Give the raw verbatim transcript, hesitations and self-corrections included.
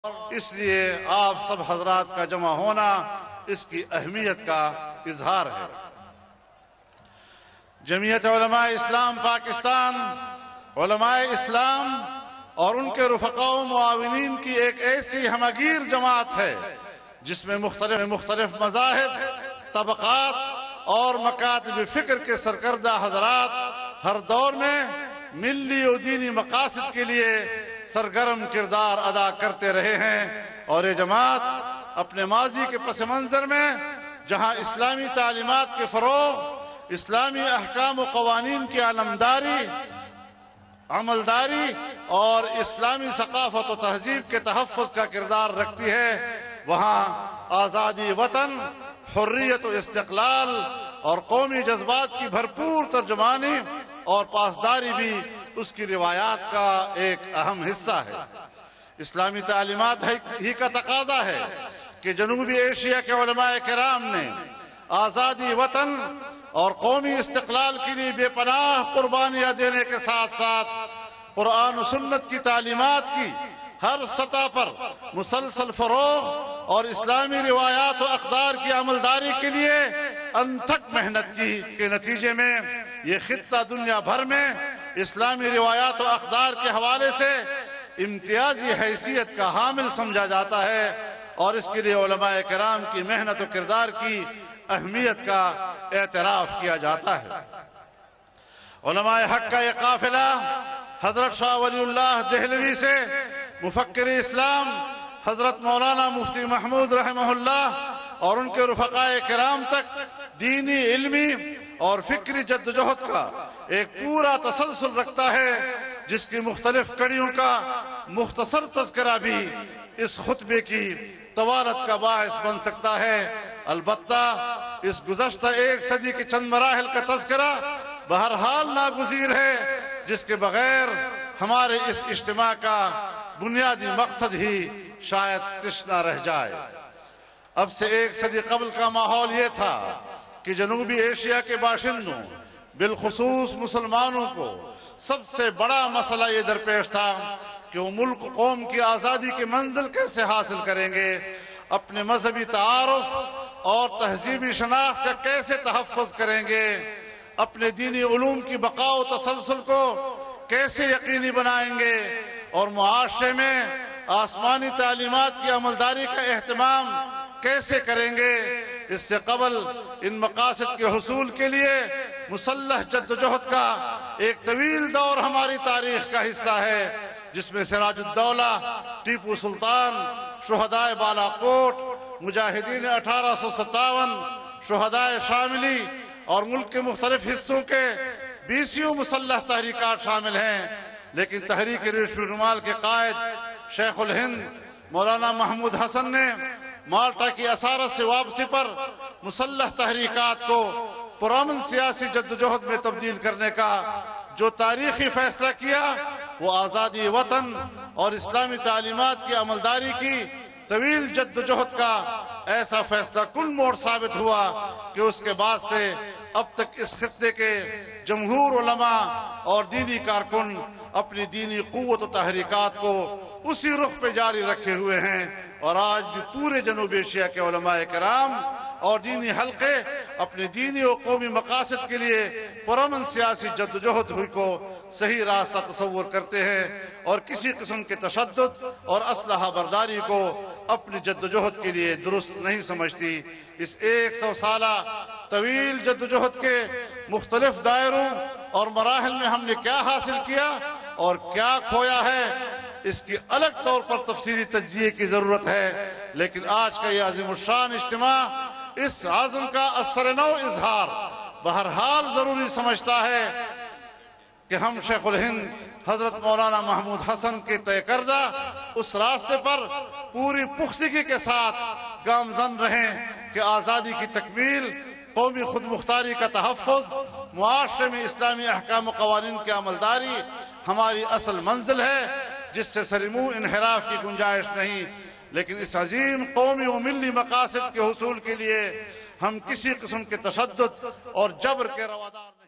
اس لیے آپ سب حضرات کا جمع ہونا اس کی اہمیت کا اظہار ہے۔ جمعیت علماء اسلام پاکستان علماء اسلام اور ان کے رفقاء و معاونین کی ایک ایسی ہمگیر جماعت ہے جس میں مختلف مختلف مذاہب، طبقات اور مکاتب فکر کے سرکردہ حضرات ہر دور میں ملی و دینی مقاصد کے لیے سرگرم کردار ادا کرتے رہے ہیں، اور یہ جماعت اپنے ماضی کے پس منظر میں جہاں اسلامی تعلیمات کے فروغ، اسلامی احکام و قوانین کی علمداری، عملداری اور اسلامی ثقافت و تہذیب کے تحفظ کا کردار رکھتی ہے، وہاں آزادی وطن، حریت و استقلال اور قومی جذبات کی بھرپور ترجمانی اور پاسداری بھی اس کی روایات کا ایک اہم حصہ ہے۔ اسلامی تعلیمات ہی کا تقاضا ہے کہ جنوبی ایشیا کے علماء کرام نے آزادی وطن اور قومی استقلال کے لیے بے پناہ قربانیاں دینے کے ساتھ ساتھ قرآن و سنت کی تعلیمات کی ہر سطح پر مسلسل فروغ اور اسلامی روایات و اقدار کی عملداری کے لیے انتھک محنت کی کے نتیجے میں یہ خطہ دنیا بھر میں اسلامی روایات و اقدار کے حوالے سے امتیازی حیثیت کا حامل سمجھا جاتا ہے، اور اس کے لیے علماء کرام کی محنت و کردار کی اہمیت کا اعتراف کیا جاتا ہے۔ علماء حق کا یہ قافلہ حضرت شاہ ولی اللہ دہلوی سے مفکر اسلام حضرت مولانا مفتی محمود رحمہ اللہ اور ان کے رفقاء کرام تک دینی، علمی اور فکری جدوجہد کا ایک پورا تسلسل رکھتا ہے، جس کی مختلف کڑیوں کا مختصر تذکرہ بھی اس خطبے کی طوالت کا باعث بن سکتا ہے۔ البتہ اس گزشتہ ایک صدی کے چند مراحل کا تذکرہ بہرحال ناگزیر ہے، جس کے بغیر ہمارے اس اجتماع کا بنیادی مقصد ہی شاید تشنا رہ جائے۔ اب سے ایک صدی قبل کا ماحول یہ تھا کہ جنوبی ایشیا کے باشندوں بالخصوص مسلمانوں کو سب سے بڑا مسئلہ یہ درپیش تھا کہ وہ ملک قوم کی آزادی کی منزل کیسے حاصل کریں گے، اپنے مذہبی تعارف اور تہذیبی شناخت کا کیسے تحفظ کریں گے، اپنے دینی علوم کی بقا و تسلسل کو کیسے یقینی بنائیں گے، اور معاشرے میں آسمانی تعلیمات کی عملداری کا اہتمام کیسے کریں گے۔ اس سے قبل ان مقاصد کے حصول کے لیے مسلح جدوجہد کا ایک طویل دور ہماری تاریخ کا حصہ ہے، جس میں سراج الدولہ، ٹیپو سلطان، شہدائے بالا کوٹ، مجاہدین اٹھارہ سو ستاون، شہدائے شاملی اور ملک کے مختلف حصوں کے بیسیوں مسلح تحریکات شامل ہیں، لیکن تحریک ریشمی رومال کے قائد شیخ الہند مولانا محمود حسن نے مالٹا کی اسارت سے واپسی پر مسلح تحریکات کو پرامن سیاسی جدوجہد میں تبدیل کرنے کا جو تاریخی فیصلہ کیا، وہ آزادی وطن اور اسلامی تعلیمات کی عملداری کی طویل جدوجہد کا ایسا فیصلہ کن موڑ ثابت ہوا کہ اس کے بعد سے اب تک اس خطے کے جمہور علماء اور دینی کارکن اپنی دینی قوت و تحریکات کو اسی رخ پہ جاری رکھے ہوئے ہیں، اور آج بھی پورے جنوب ایشیا کے علماء کرام اور دینی حلقے اپنے دینی و قومی مقاصد کے لیے پرامن سیاسی جدوجہد ہوئی کو صحیح راستہ تصور کرتے ہیں، اور کسی قسم کے تشدد اور اسلحہ برداری کو اپنی جدوجہد کے لیے درست نہیں سمجھتی۔ اس ایک سو سالہ طویل جدوجہد کے مختلف دائروں اور مراحل میں ہم نے کیا حاصل کیا اور کیا کھویا ہے، اس کی الگ طور پر تفصیلی تجزیے کی ضرورت ہے، لیکن آج کا یہ عظیم الشان اجتماع اس عزم کا اثر نو اظہار بہرحال ضروری سمجھتا ہے کہ ہم شیخ الہند حضرت مولانا محمود حسن کے طے کردہ اس راستے پر پوری پختگی کے ساتھ گامزن رہیں کہ آزادی کی تکمیل، قومی خود مختاری کا تحفظ، معاشرے میں اسلامی احکام و قوانین کی عملداری ہماری اصل منزل ہے، جس سے سرمو انحراف کی گنجائش نہیں، لیکن اس عظیم قومی و ملی مقاصد کے حصول کے لیے ہم کسی قسم کے تشدد اور جبر کے روادار